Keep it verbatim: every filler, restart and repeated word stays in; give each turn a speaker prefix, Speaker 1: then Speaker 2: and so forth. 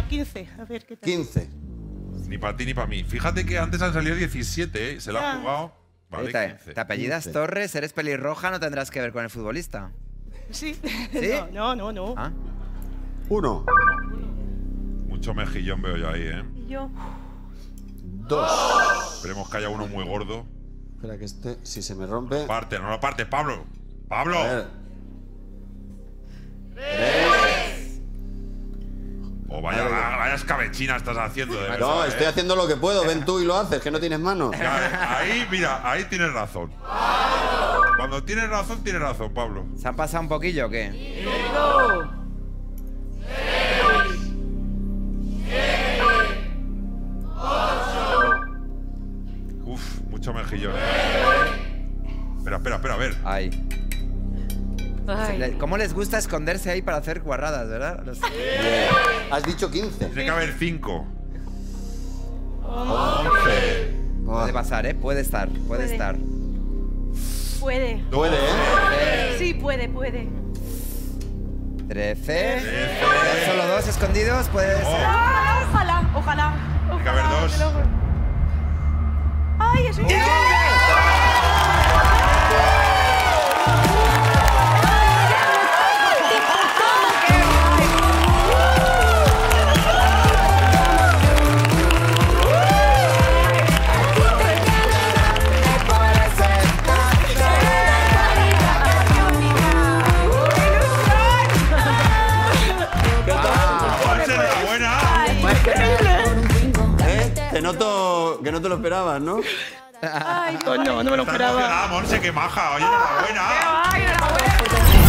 Speaker 1: quince. A ver qué tal.
Speaker 2: quince.
Speaker 3: Ni para ti ni para mí. Fíjate que antes han salido diecisiete, ¿eh? Se la han jugado. Vale,
Speaker 4: Te,
Speaker 3: quince.
Speaker 4: te apellidas
Speaker 2: quince.
Speaker 4: Torres, eres pelirroja, no tendrás que ver con el futbolista.
Speaker 1: Sí.
Speaker 4: ¿Sí?
Speaker 1: No, no, no. no.
Speaker 4: ¿Ah?
Speaker 2: Uno.
Speaker 3: Mucho mejillón veo yo ahí, ¿eh?
Speaker 1: Y yo.
Speaker 2: Dos.
Speaker 3: Esperemos que haya uno muy gordo.
Speaker 2: Espera que este, si se me rompe.
Speaker 3: Parte, no lo partes, Pablo. ¡Pablo!
Speaker 2: A ver. Tres.
Speaker 3: O vaya,
Speaker 2: Madre mía.
Speaker 3: vaya escabechina estás haciendo, de verdad.
Speaker 2: No,
Speaker 3: ¿eh?
Speaker 2: estoy haciendo lo que puedo. Ven tú y lo haces, que no tienes manos.
Speaker 3: Ya, ahí, mira, ahí tienes razón. Cuando tienes razón, tienes razón, Pablo.
Speaker 4: ¿Se han pasado un poquillo o qué?
Speaker 3: Uf, mucho mejillón. ¿eh? Espera, espera, espera, a ver.
Speaker 4: Ay.
Speaker 1: Ay.
Speaker 4: Le- ¿Cómo les gusta esconderse ahí para hacer guarradas, verdad? Los-
Speaker 2: Bien. Has dicho quince.
Speaker 3: Tiene que haber cinco. once.
Speaker 4: Puede pasar, ¿eh? Puede estar, puede,
Speaker 1: Puede.
Speaker 4: estar.
Speaker 1: Puede.
Speaker 2: Puede, ¿eh?
Speaker 1: Sí, puede, puede.
Speaker 4: Trece.
Speaker 3: Trece.
Speaker 4: Solo dos escondidos, puede ser.
Speaker 1: Ah, ojalá, ojalá.
Speaker 3: Tiene que haber
Speaker 1: ojalá,
Speaker 3: dos.
Speaker 1: te lo juro. Ay, es un.
Speaker 3: Monse, enhorabuena.
Speaker 2: ¿Eh? Te noto que no te lo esperabas, ¿no?
Speaker 1: Ay, no, no me lo
Speaker 3: Está
Speaker 1: esperaba.
Speaker 3: emocionada, Monse, qué maja. Oye, enhorabuena.
Speaker 1: Ay, enhorabuena.